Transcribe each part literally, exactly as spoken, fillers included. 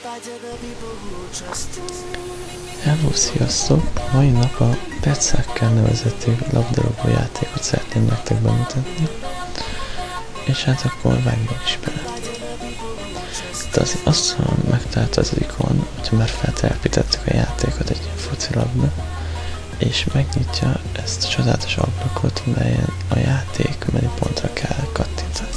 Hello, sziasztok! Mai nap a Petszakkel nevezetű labdarúgó játékot szeretném nektek bemutatni, és hát akkor vágjunk is bele. De az asztalon megtalált az ikon, hogyha már feltelepítettük a játékot egy focilabba, és megnyitja ezt a csodálatos ablakot, melyen a játék menüpontra kell kattintani.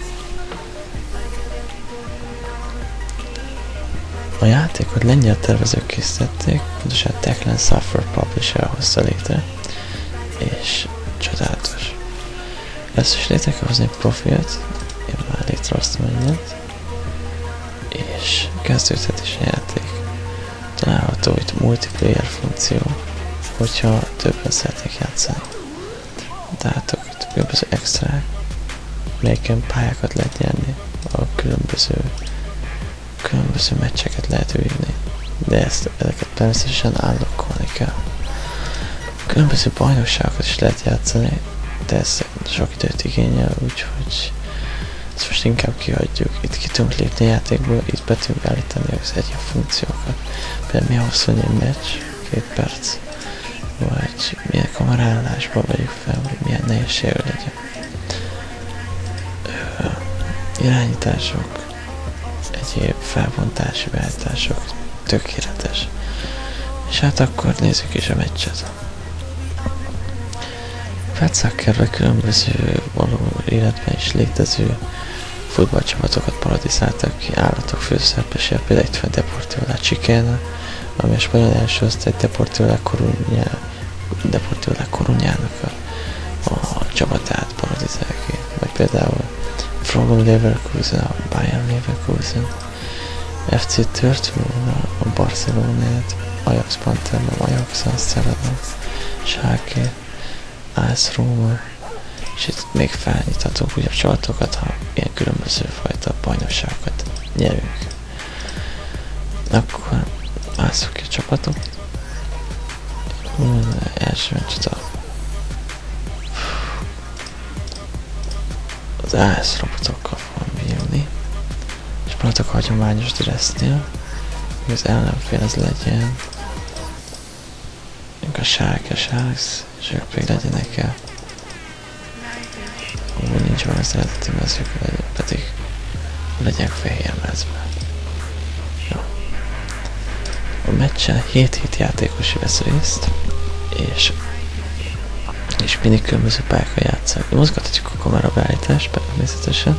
A játékot lengyel tervezők készítették, pontosan a Techland Software Publisher hozta létre, és csodálatos. Ezt is létre kell hozni egy profilt, én már létrehoztam egyet, és kezdődhetés a játék. Található itt multiplayer funkció, hogyha többen szeretnék játszani. Látok itt különböző extrák, melyiken pályákat lehet nyerni, a különböző különböző meccseket lehet vívni, de ezt, ezeket természetesen állokkolni kell. Különböző bajnokságokat is lehet játszani, de ez sok időt igényel, úgyhogy ezt most inkább kihagyjuk. Itt ki tudunk lépni a játékból, itt be tudunk állítani az egyéb funkciókat. Például milyen hosszú egy meccs, két perc, vagy milyen kamerállásban vegyük fel, vagy milyen nehézségű legyen. Ö, irányítások, egyéb felbontási beállítások, tökéletes. És hát akkor nézzük is a meccset. Petszakkerbe különböző való életben is létező futballcsapatokat parodizáltak ki, állatok főszereplésére, például itt van Deportivo La Chicana, ami a spanyol első osztály Deportivo La Coruña, Deportivo La Coruñának a, a csapatát parodizál ki, vagy például From Leverkusen, a Bayern Leverkusen, ef cé Törtmúl, a Barcelonát, Ajax Pantherland, Ajax Amsterdam, Schalke, á es Róma, és itt még felnyithatunk újabb csapatokat, ha ilyen különböző fajta bajnokságokat nyerünk. Akkor válasszuk ki a csapatok. Első meccset a az á es robotokkal fogom bírni, és maradok a hagyományos dressnél, hogy az ellenfél az legyen, a Schalke Sharks, és ők pedig legyenek el. Úgy nincs van az eredeti mezők, pedig legyen fehér mezben. Jó. A meccsen hét-hét játékos vesz részt, és és mindig különböző pályákkal játszák. Mozgathatjuk a kamerabeállítást, természetesen.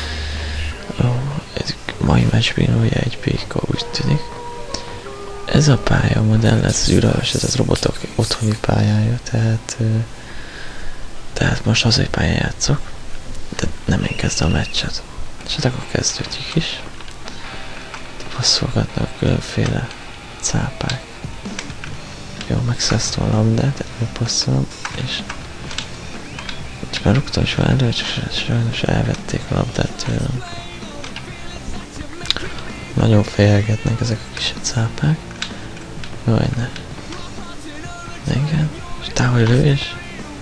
Ez mai meccsbírója egy béka, úgy tűnik. Ez a pálya modell, ez az űrhajós, ez az robotok otthoni pályája, tehát, tehát most hazai pályán játszok, de nem én kezdem a meccset. És hát akkor kezdődik is. Passzolgatnak különféle cápák. Jó, megszereztem a labdát, elpasszolom, és és már rúgtam is már elő, csak sajnos elvették a labdát tőlem. Nagyon félgetnek ezek a kis cápák. Jaj, ne. De igen, és távoli lövés.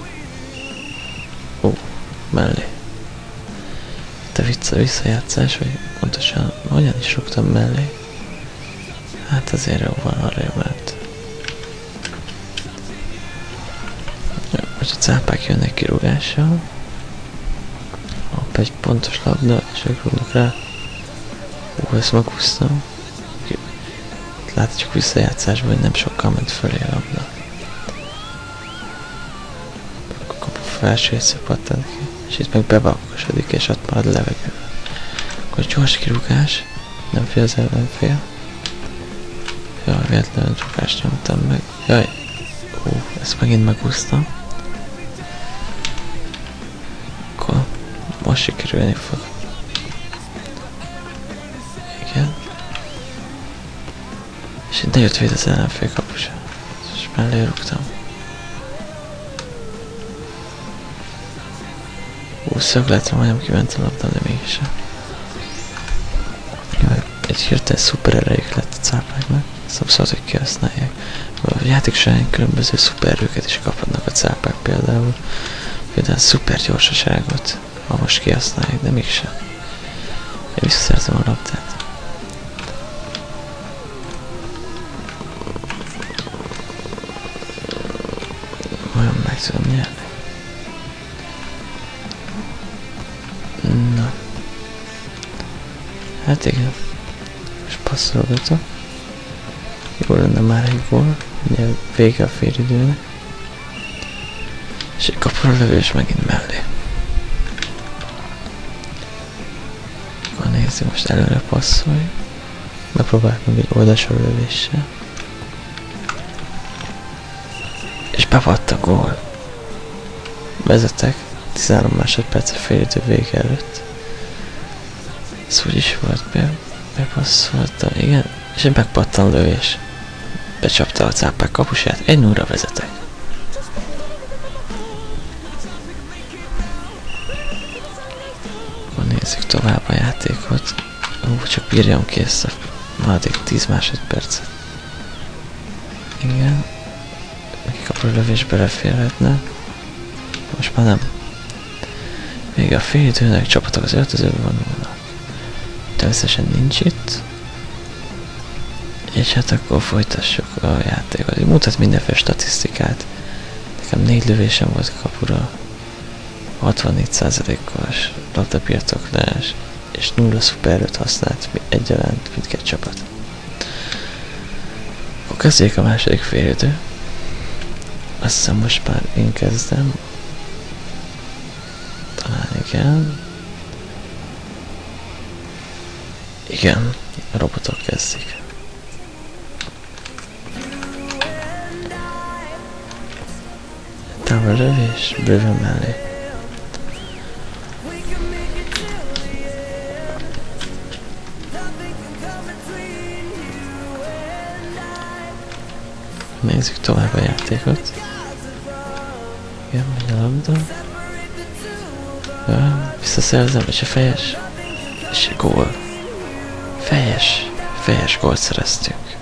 Ó, mellé. Te vissza, visszajátszás, vagy pontosan hogyan is rúgtam mellé? Hát azért jó van, arra ment. Most a cápák jönnek kirúgással, hopp, egy pontos labda, és ők rúgnak rá. Ó, ezt megúsztam. Látjuk visszajátszásban, hogy nem sokkal ment fölé a labda. A kapu felső része pattant ki, és itt meg bevakosodik, és ott marad levegőben. Akkor gyors kirúgás, nem fél az ellenfél. Jaj, véletlenül rúgást nyomtam meg. Jaj, ó, ezt megint megúsztam. Most sikerülni fog. Igen. És itt ne jött véd az ellenfél kapusa. És mellé rúgtam. Ú, szögletre majdnem kiment a labda, de mégsem. Egy hirtelen szuper erejük lett a cápáknak. Szabszalt, hogy kihasználják. A játék során különböző szupererőket is kaphatnak a cápák például. Például szuper gyorsaságot. Ha most kihasználjuk, de mégsem. Én visszaszerzem a labdát. tudom nyerni. Na. Hát igen. És passzolgatok. Jó lenne már egy gól. Ugye vége a félidőnek. És egy kapura lövés megint mellé. Akkor nézzük, most előre passzolj. Megpróbáljuk meg egy oldalsó lövéssel. És bepadt a gól. Vezetek. tizenhárom másodperc a félidő vége előtt. Ez úgy is volt, be, bepasszolta, igen. És egy megpattan lövés. Becsapta a cápák kapusát, egy nullra vezetek. Akkor nézzük tovább a játékot. Ó, csak bírjam ki ezt a maradék tíz másodpercet. Igen. Neki kapra lövés beleférhetne. Most már nem. Vége a félidőnek, csapatok az öltözőben vonulnak. Természetesen nincs itt. És hát akkor folytassuk a játékot. Mutat mindenféle statisztikát. Nekem négy lövésem volt kapura. hatvannégy százalékos labdabirtoklás. És nulla szupererőt használt egyaránt mindkét csapat. Akkor kezdjék a második félidő. Azt hiszem most már én kezdem. Talán igen. Igen, a robotok kezdik. Távolövés, bőven mellé. Nézzük tovább a játékot. Igen, megy a labda. Ja, visszaszerzem, és a fejes. És a gól. Fejes. Fejes gólt szereztünk.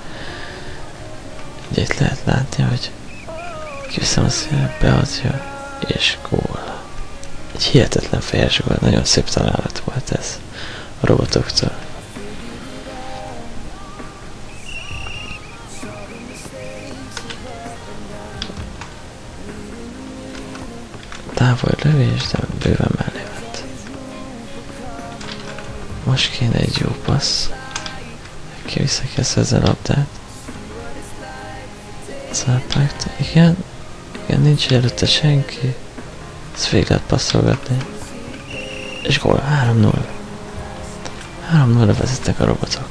Ugye itt lehet látni, hogy kiviszem a szélet, beadja, és gól. Egy hihetetlen fejes gól, nagyon szép találat volt ez a robotoktól. Távol lövés, de bőven mellé ment. Most kéne egy jó passz. Ki visszakezd ezzel a labdát. Cápák, igen. Igen, nincs előtte senki. Ezt végig lehet passzolgatni. És gól, három null. három nullra vezetnek a robotok.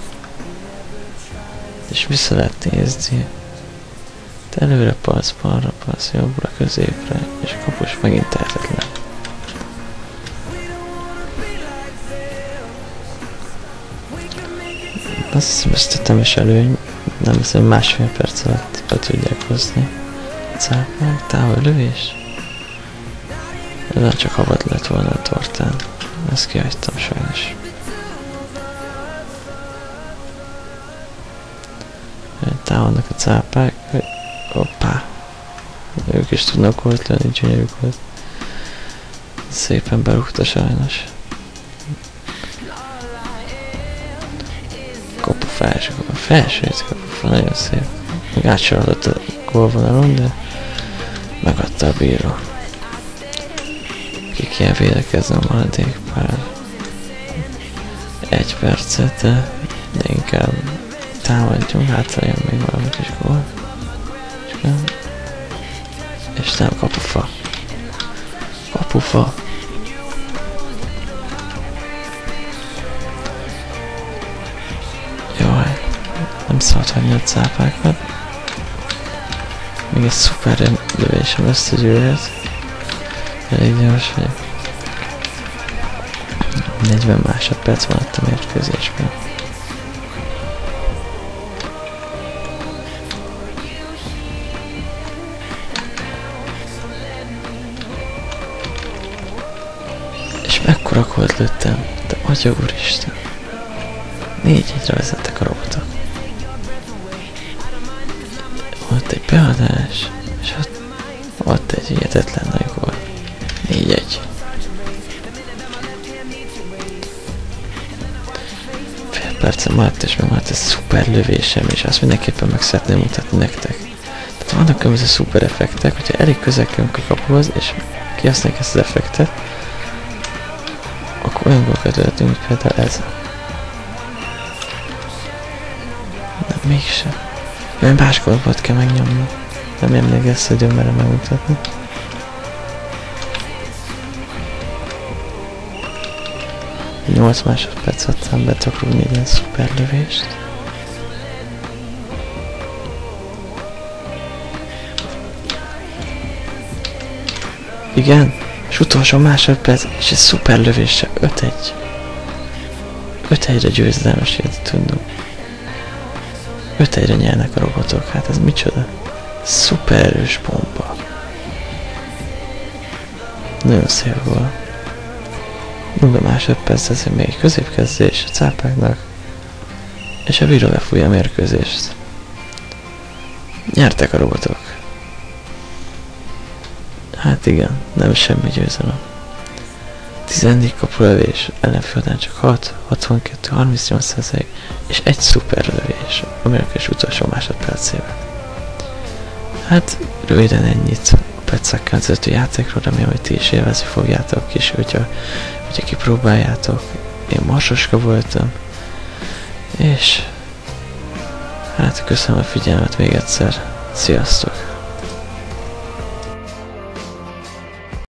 És vissza lehet nézni. De előre passz, balra passz, jobbra, középre, és a kapus megint tehetetlen. Azt hiszem, ezt tettem is előny, nem hiszem másfél perc alatt be tudják hozni. Cápák, távol lövés. Ez csak habad lett volna a tortán. Ezt kihagytam sajnos. Támadnak a cápák, hogy hoppá. Ők is tudnak volt lenni, gyönyörű volt. Szépen berúgta sajnos. Kapu felső, a felső rész kapu, nagyon szép. Még átsorolott a gólvonalon, de megadta a bíró. Ki kell védekezni a maradék pár egy percet, de, de inkább támadjunk, hátra jön még valami kis gól. És nem kapufa. Kapufa. Jaj, nem szabad hagyni a cápákat. Még egy szuper lövésem összegyűlhet. Elég gyors vagyok. negyven másodperc van ott a mérkőzésben. És mekkora gólt lőttem, de atya úristen. négy egyre vezettek a robotok. Ott egy beadás, és ott, ott egy hihetetlen nagy gól. négy egy. Fél percen maradt, és meg maradt egy szuper lövésem, és azt mindenképpen meg szeretném mutatni nektek. Tehát vannak különböző szuper effektek, hogyha elég közel kerülünk a kapuhoz, és kihasználjuk ezt az effektet, akkor olyan gólokat öltünk, mint például ez. Nem, mégsem. Mert más gombot kell megnyomni. Nem emlékezz, hogy jön merre megmutatni. nyolc másodperc adtam be, csak rúgni egy ilyen szuper lövést. Igen, és utolsó másodperc, és egy szuper lövéssel öt egy. öt egyre győzedelmesíteni tudunk. öt egyre nyernek a robotok, hát ez micsoda? Szuper erős bomba. Nagyon szép volt. nulla másodperc, ez még egy középkezdés a cápáknak, és a bíró lefújja a mérkőzést. Nyertek a robotok. Hát igen, nem semmi győzelem. tizennégy kapulövés, ellenfélben csak hat, hatvankettő, harmincnyolc százalék, és egy szuper lövés a mérkőzés utolsó másodpercében. Hát röviden ennyit a Petszakkel vezető játékról, remélem, hogy ti is élvezni fogjátok, és hogyha, hogyha kipróbáljátok, én Marsoska voltam, és hát köszönöm a figyelmet még egyszer, sziasztok!